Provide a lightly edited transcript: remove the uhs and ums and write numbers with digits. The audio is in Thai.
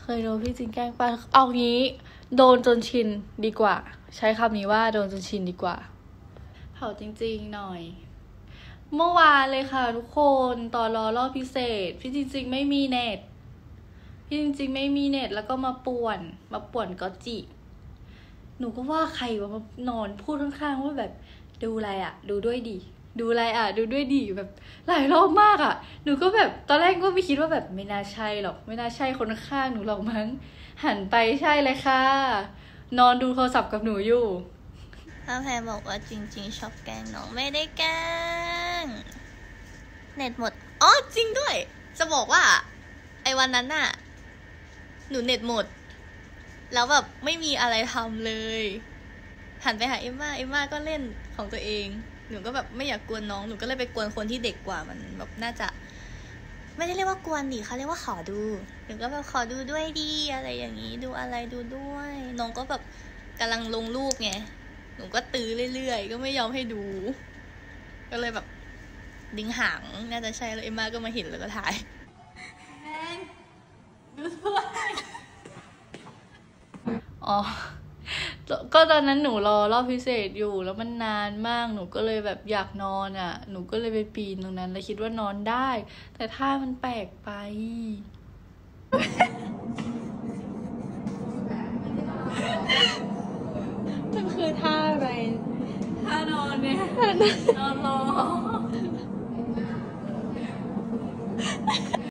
ยโดนพี่จินแกล้งปะเอางี้โดนจนชินดีกว่าใช้คำนี้ว่าโดนจนชินดีกว่าเผาจริงๆหน่อยเมื่อวานเลยค่ะทุกคนตอนรอบพิเศษพี่จริงๆไม่มีเน็ตพี่จริงๆไม่มีเน็ตแล้วก็มาป่วนก็จิหนูก็ว่าใครวะมานอนพูดข้างๆว่าแบบดูอะไรอ่ะดูด้วยดิดูอะไรอ่ะดูด้วยดิแบบหลายรอบมากอ่ะหนูก็แบบตอนแรกก็ไม่คิดว่าแบบไม่น่าใช่หรอกไม่น่าใช่คนข้างหนูหรอกมั้งหันไปใช่เลยค่ะนอนดูโทรศัพท์กับหนูอยู่ถ้าแพรบอกว่าจริงๆชอบแกล้งน้องไม่ได้แกล้งเน็ตหมดอ๋อจริงด้วยจะบอกว่าไอ้วันนั้นน่ะหนูเน็ตหมดแล้วแบบไม่มีอะไรทำเลยหันไปหาเอมม่าก็เล่นของตัวเองหนูก็แบบไม่อยากกวนน้องหนูก็เลยไปกวนคนที่เด็กกว่ามันแบบน่าจะไม่ได้เรียกว่ากวนดิเขาเรียกว่าขอดูหนูก็แบบขอดูด้วยดีอะไรอย่างนี้ดูอะไรดูด้วยน้องก็แบบกำลังลงรูปไงหนูก็ตื้อเรื่อยๆก็ไม่ยอมให้ดูก็เลยแบบดึงหางน่าจะใช่แล้วเอมม่าก็มาเห็นแล้วก็ถ่ายดูด้วยอ๋อก็ตอนนั้นหนูรอบพิเศษอยู่แล้วมันนานมากหนูก็เลยแบบอยากนอนอ่ะหนูก็เลยไปปีนตรงนั้นแล้วคิดว่านอนได้แต่ท่ามันแปลกไปมันคือท่าอะไรท่านอนเนี่ยนอนรอ